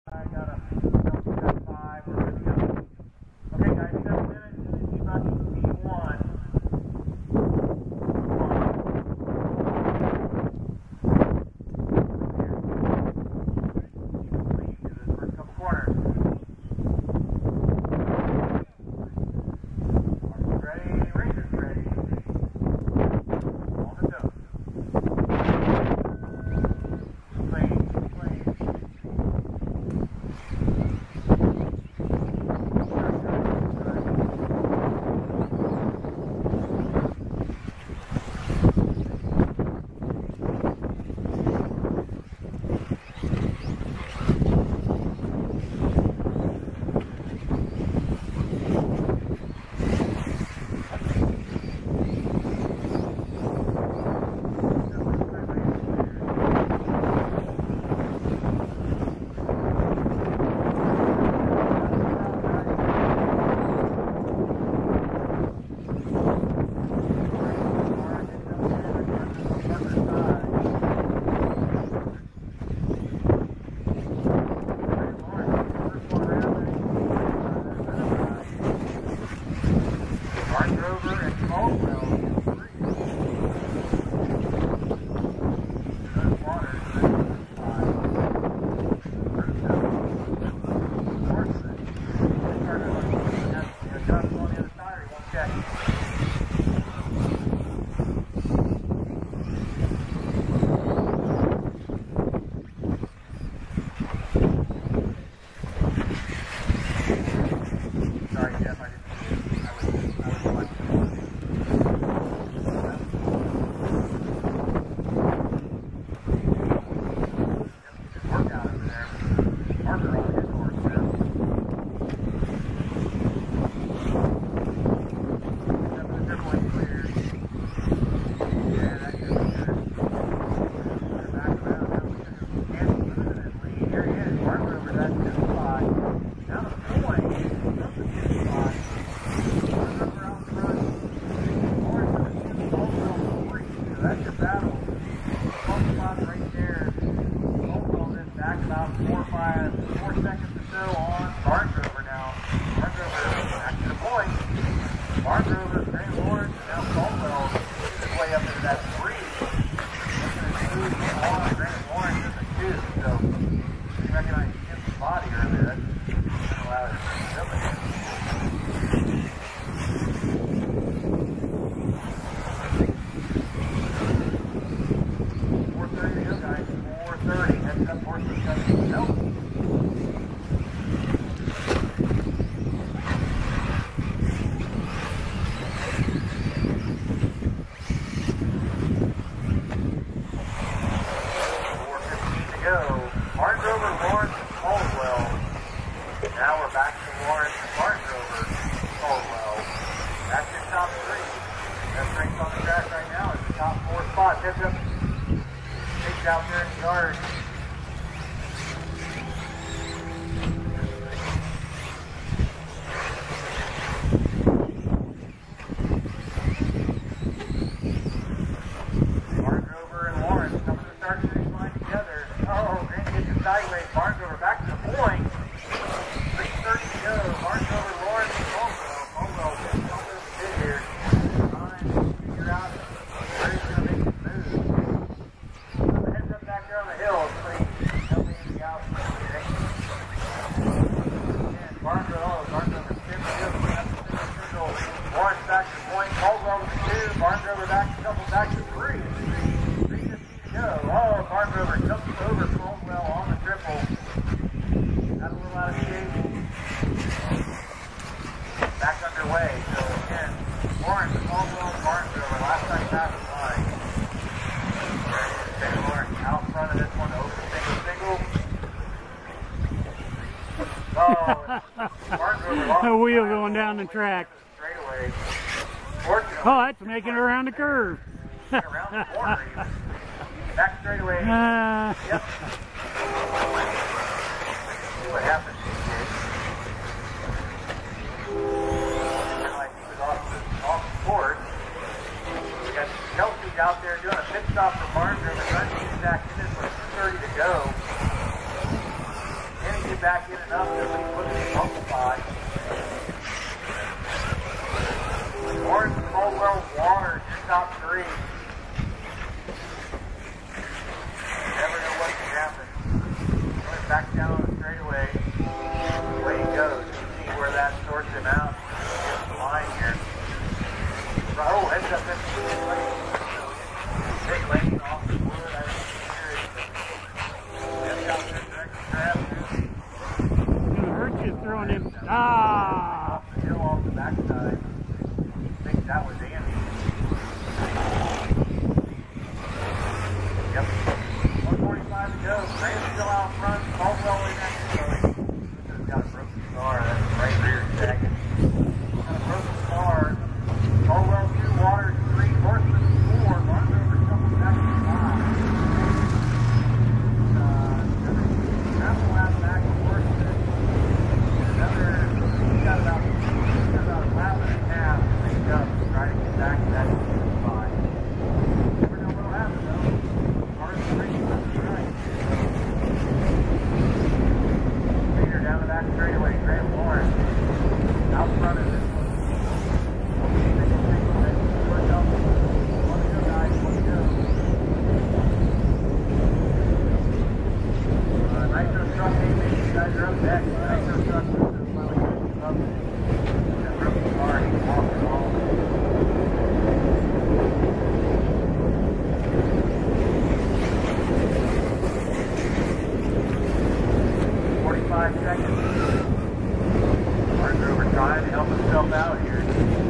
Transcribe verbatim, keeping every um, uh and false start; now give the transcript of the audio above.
I got a got five. We're good to go. Okay, guys, seven minutes. Keep on P one. First couple corners. Mark's ready. Razor's ready. On the nose. Out there in the yard. Barngrover and Lawrence coming to the start finish line together. Oh, Grant gets it sideways. Barngrover back to the point. three thirty to go. Barngrover, Lawrence, and Caldwell. Caldwell getting something of a bit here. Trying to figure out where he's going to make his move. Heads up back there on the hill. Helping out. Again, Barngrover, oh, Barngrover spins the hill. Lawrence back to the point. Caldwell with the two. Barngrover back to couple back to three. three fifty to go. Oh, Barngrover jumps over Caldwell on the triple. Got a little out of shape. Back underway. So again, Lawrence, Caldwell, Barngrover. Last time past the line. There it is. Lawrence out front of this one. Over single single. Oh, Barngrover lost a wheel going down the track. Straightaway. Oh, that's making it around the curve. Around the corner even. Back straightaway. Uh, Yep. See what happens these days. Like he was off the, off the court. We got Kelsey out there doing a pit stop for Barngrover. Trying to get back in this with two thirty to go. And he gets back in enough to at least look at the bump spot. Orange and Caldwell Water, your top three. You never know what can happen. Going back down on the straightaway. Away he goes. You see where that sorts him out. Gets the line here. Oh, heads up in the lane. Big lane off the wood. I don't hear it. Heads out there, direct grab. It's gonna hurt you throwing him. Ah! Off the hill, off the backside. I think that was Andy. Yep. one forty-five to go. Graham's still out front. Caldwell in next to him. This has got a broken star. That's right rear second. Got a broken star. Caldwell two, Waters three, Horseman four. Barnes over couple back to five. Uh, another lap back to Horseman. Another, he got about, he got about a lap and a half to make up, trying to get back to that spot. Never know what'll happen though. Barnes three, that's right. Leader down the back straightaway, Graham Lawrence. Out front of it. Truck maybe you guys are up next. Nitro truck moves is finally getting up. That rookie car, he's walking all. forty-five seconds. Barnes over trying to help himself out here.